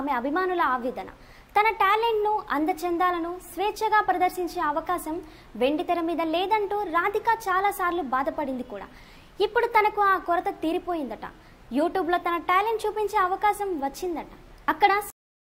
ఆమె అభిమానుల ఆవేదన. తన టాలెంట్ను అందచందాలను స్వేచ్ఛగా ప్రదర్శించే అవకాశం వెండితెర మీద లేదంటూ రాధిక చాలాసార్లు బాధపడింది కూడా. ఇప్పుడు తనకు ఆ కొరత తీరిపోయిందట. యూట్యూబ్లో తన టాలెంట్ చూపించే అవకాశం వచ్చిందట. అక్కడ